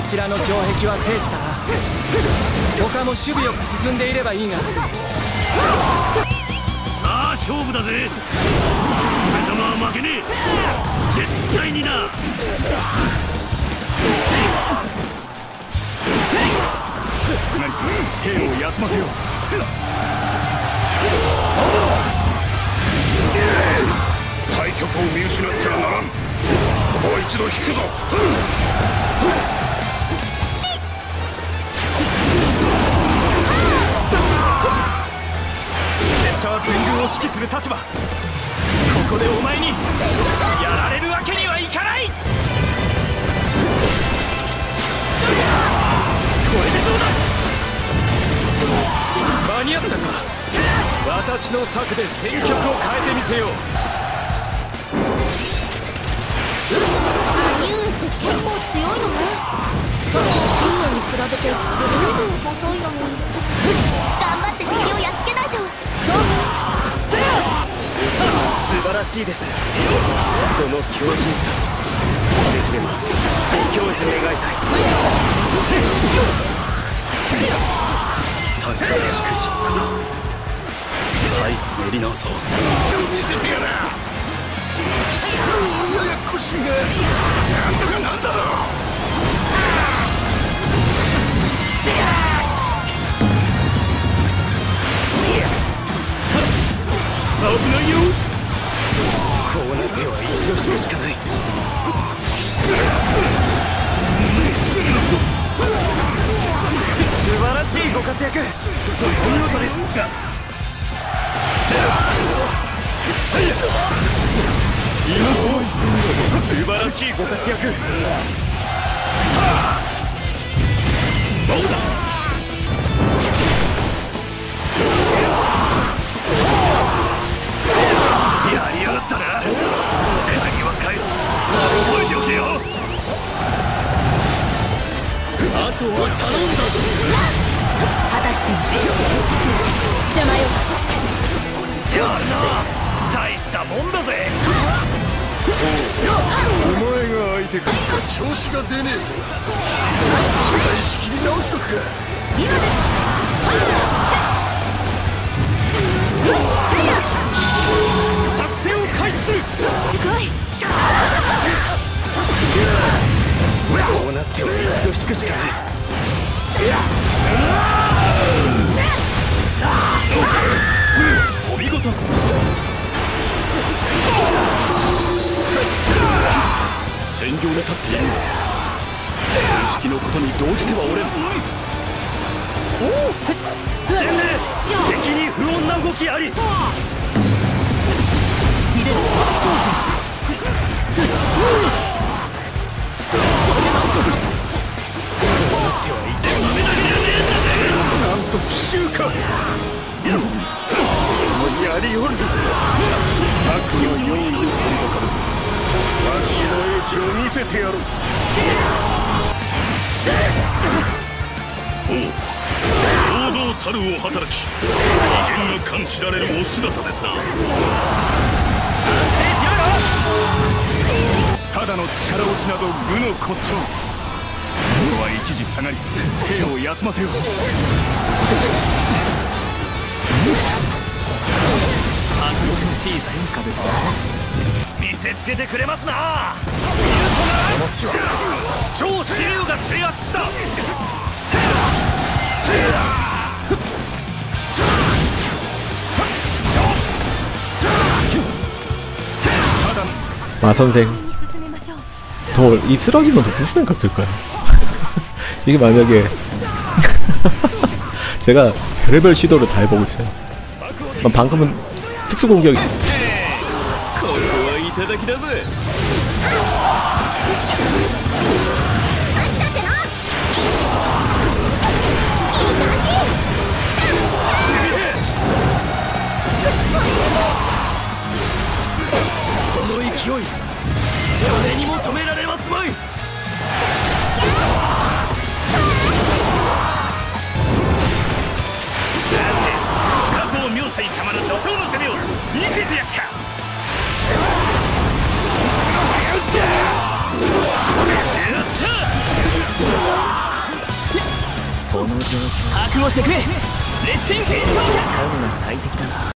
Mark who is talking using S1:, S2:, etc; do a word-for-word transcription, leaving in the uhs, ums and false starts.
S1: ちらの城壁は制したな。他も守備よく進んでいればいいが。
S2: さあ勝負だぜ。俺様は負けねえ、絶対にな。何か兵を休ませよう。対局を見失ってはならん。もう一度引くぞ。拙者は全軍を指揮する立場。ここでお前にやられるわけにはいかない。これでどうだ。間に合ったか。私の策で戦局を変えてみせよう。
S3: 兄上って結構強いのね。父上に比べて随分細いのに。頑張って敵をやっつけないと。
S2: 素晴らしいです。その強靭さ、できればご教授に描いたい。三回粛し最後練り直そう。見せてやら。ややこしいがなんとかなんだろう。危ないよ。こうなっては一度引くしかない。素晴らしいご活躍、お見事ですが。今こう素晴らしいご活躍。どうだ。やりやがったな。鍵は返す。覚えておけよ。あとは頼んだぞ。
S3: 果たしてみせよ。邪魔よ。
S2: やるな。大したもんだぜ。
S4: お前が相手か調子が出ねえぞ。俺が仕切り直しとくか。
S3: 今です。
S2: 作戦を開始する。
S3: 近い。
S2: こうなっては一度引くしかない。お見事。戦場に立っているのだ。意識のことに動じてはおれん。伝令、敵に不穏な動きあり。なんと奇襲か。やりおる。策の用意を取りかかるぞ。わしの英知を見せてやろう。おう、堂々たるお働き、威厳が感じられるお姿ですな。ただの力押しなど愚の骨頂。こは一時下がり、兵を休ませよう。頼もしい戦果ですね。見せつけてくれますな。この地は超支流が制圧した。
S5: 마 선생 더 이 쓰러지면 더 무슨 생각 들까요? 이게 만약에 제가 별의별 시도를 다 해보고 있어요. 방금은 특수 공격이
S2: 誰にも止められますまい。加藤明斎様の怒涛の攻めを見せてやっか。よっしゃ。 の状況覚悟してくれ。列進検証使うのが最適だな。